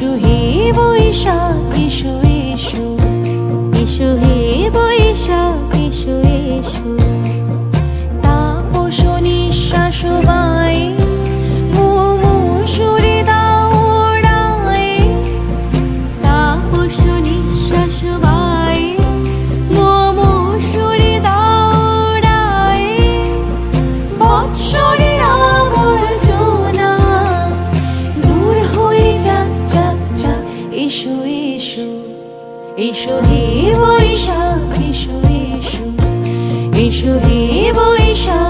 এসো হে বৈশাখ এসো এসো, এসো হে বৈশাখ এসো এসো। তাপস নিঃশ্বাস বায়ে মুমূর্ষুরে দৌড়ায়ে, তাপস নিঃশ্বাস বায়ে মুমূর্ষুরে দৌড়ায়ে। বৎসরের আবর্জনা দূর হয়ে যাক যাক যাক, এসো এসো, এসো হে বৈশাখ এসো এসো, এসো হে বৈশাখ